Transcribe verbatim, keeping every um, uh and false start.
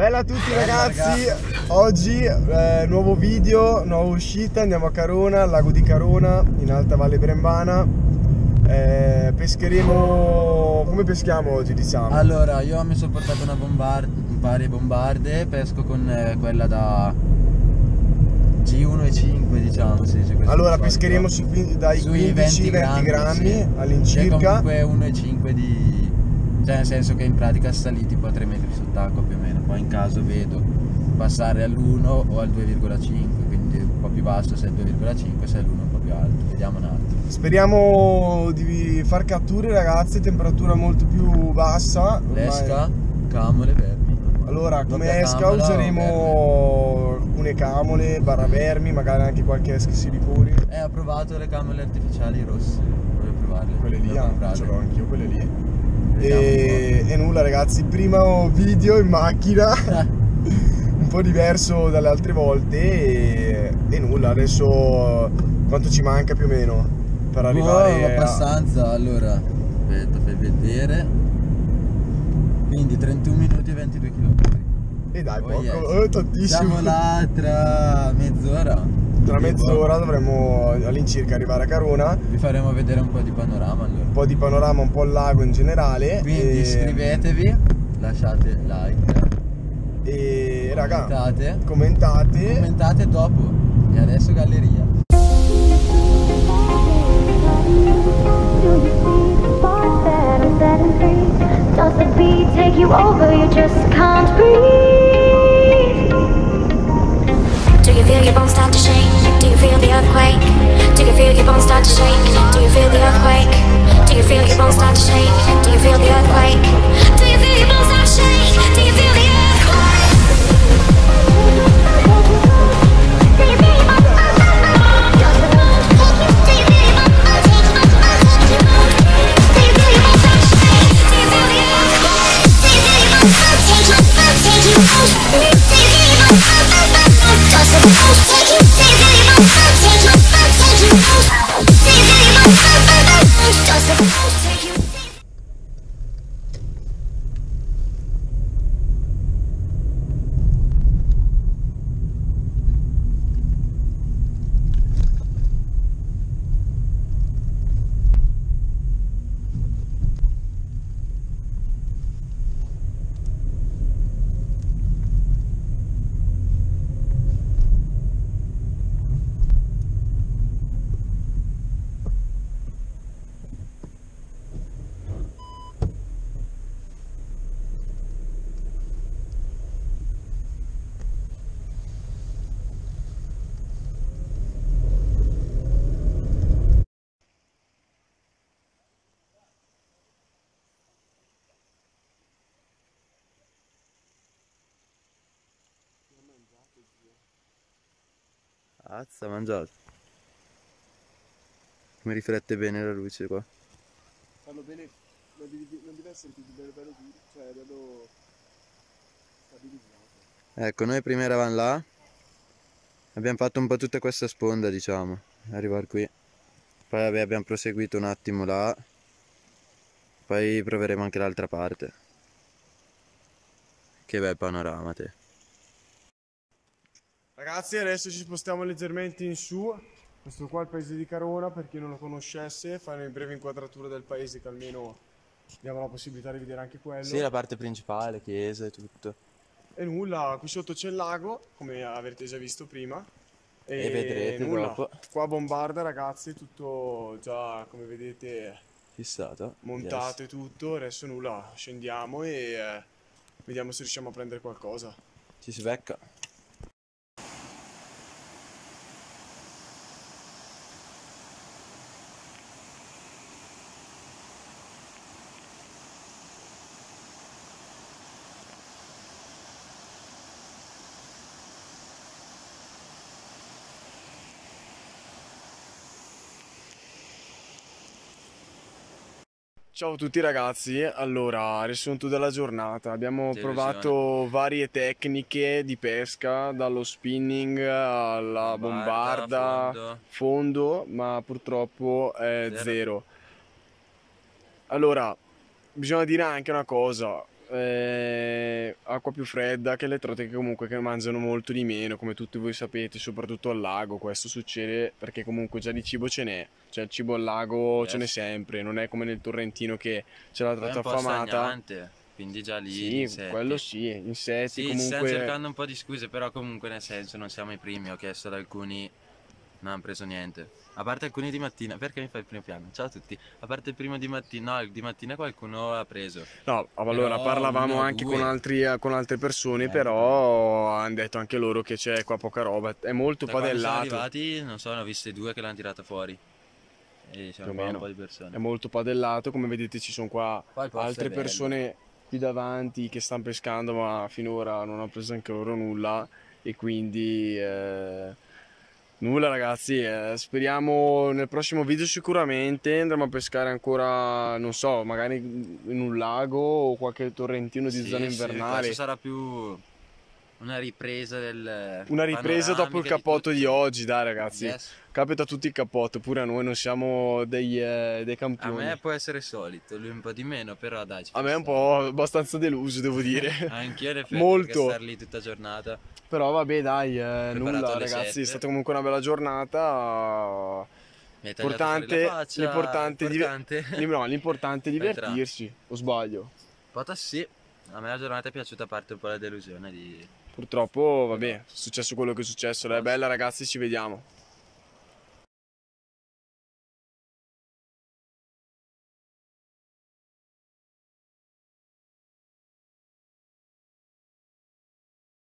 Bella a tutti ragazzi, oggi eh, nuovo video, nuova uscita, andiamo a Carona, al lago di Carona, in Alta Valle Brembana. eh, Pescheremo... come peschiamo oggi, diciamo? Allora, io mi sono portato una bombarda, un paio di bombarde, pesco con eh, quella da G uno e cinque, diciamo, si dice così. Allora pescheremo sui, dai sui quindici venti grammi sì, all'incirca. Che comunque uno e cinque di... cioè nel senso che in pratica sta lì tipo a tre metri sott'acqua più o meno. Poi in caso vedo passare all'uno o al due virgola cinque, quindi un po' più basso se è il due virgola cinque, se è l'uno un po' più alto. Vediamo un attimo. Speriamo di far catture ragazzi, temperatura molto più bassa. L'esca, camole, vermi. Allora come esca useremo alcune camole, barra vermi, magari anche qualche esca siliconi. Eh, ho provato le camole artificiali rosse, voglio provarle. Quelle lì, anche, ce l'ho anch'io quelle lì. E, e nulla ragazzi, primo video in macchina, un po' diverso dalle altre volte e, e nulla, adesso quanto ci manca più o meno per arrivare oh, abbastanza, a... allora, aspetta, fai vedere, quindi trentuno minuti e ventidue chilometri. E dai, oh, poco, yes. oh, tantissimo. Siamo là tra mezz'ora. Tra mezz'ora dovremmo all'incirca arrivare a Carona. Vi faremo vedere un po' di panorama allora. Un po' di panorama, un po' il lago in generale. Quindi e... iscrivetevi, lasciate like e raga, commentate, commentate commentate dopo. E adesso galleria. Does the beat take you over? You just can't breathe. Do you feel your bones start to shake? Do you feel the earthquake? Do you feel your bones start to shake? Do you feel the earthquake? Do you feel your bones start to shake? Do you feel the earthquake? Do you feel your bones start to shake? Do you feel the earthquake? Do you feel your bones start to shake? Does the bones take you? Do you feel your bones start to shake? Do you feel your bones start to shake? Do you feel the earthquake? Do you feel your bones start to take you? Take you out? Do you feel your bones start to take you? Does the bones take you? Do you feel your bones start to take you? Take you out? Do you feel your bones start to take you? Does the bones take you? Azza, mangiato. Come riflette bene la luce qua. Fanno bene, non deve, non deve essere più bello, bello, cioè bello stabilizzato. Ecco, noi prima eravamo là, abbiamo fatto un po' tutta questa sponda, diciamo, arrivare qui. Poi vabbè, abbiamo proseguito un attimo là, poi proveremo anche l'altra parte. Che bel panorama, te. Ragazzi, adesso ci spostiamo leggermente in su. Questo qua è il paese di Carona, per chi non lo conoscesse, fare una breve inquadratura del paese che almeno abbiamo la possibilità di vedere anche quello. Sì, la parte principale, chiesa e tutto. E nulla, qui sotto c'è il lago, come avrete già visto prima. E, e vedrete nulla. dopo. Qua bombarda ragazzi, tutto già come vedete fissato, montato yes. E tutto. Adesso nulla, scendiamo e eh, vediamo se riusciamo a prendere qualcosa. Ci si becca. Ciao a tutti ragazzi, allora riassunto della giornata, abbiamo Delusione. provato varie tecniche di pesca, dallo spinning alla bombarda, bombarda fondo. fondo, ma purtroppo è Zero. zero. Allora, bisogna dire anche una cosa, eh, acqua più fredda che elettroliche comunque che mangiano molto di meno, come tutti voi sapete, soprattutto al lago. Questo succede perché comunque già di cibo ce n'è, cioè il cibo al lago ce n'è Yes. sempre, non è come nel Torrentino che c'è la Poi è tratta un po' affamata. stagnante, quindi già lì Sì, insetti. quello sì, insetti Sì, stiamo comunque. cercando un po' di scuse, però comunque nel senso non siamo i primi, ho chiesto ad alcuni, non hanno preso niente. A parte alcuni di mattina, perché mi fai il primo piano? Ciao a tutti. A parte il primo di mattina, no, di mattina qualcuno ha preso. No, allora Però parlavamo uno o anche due. con, altri, con altre persone, Eh, però hanno detto anche loro che c'è qua poca roba, è molto Da quando siamo padellato, arrivati, non so, ne ho viste due che l'hanno tirata fuori. E più c'erano o qua un meno, po' di persone. è molto padellato, come vedete ci sono qua Poi il posto altre è bello. persone qui davanti che stanno pescando, ma finora non hanno preso anche loro nulla e quindi eh, nulla ragazzi, eh, speriamo nel prossimo video sicuramente andremo a pescare ancora, non so, magari in un lago o qualche torrentino di Sì, zona sì, invernale. questo sarà più una ripresa del Una ripresa dopo il panoramica cappotto di, tutto. oggi, dai ragazzi. Yes. Capita a tutti il cappotto, pure a noi non siamo dei, eh, dei A campioni. me può essere solito, lui un po' di meno, però dai, ci A può me è un stare. po' abbastanza deluso, devo dire. Anch'io in effetti, Molto. perché star lì tutta giornata. Però vabbè, dai, eh, nulla alle ragazzi, sette. è stata comunque una bella giornata. Mi hai tagliato fuori L'importante, la faccia, l'importante, di- importante. no, l'importante è Entra. divertirsi, o sbaglio? Pota sì, a me la giornata è piaciuta, a parte un po' la delusione di... Purtroppo, vabbè, è successo quello che è successo. Dai, Basta. bella ragazzi, ci vediamo.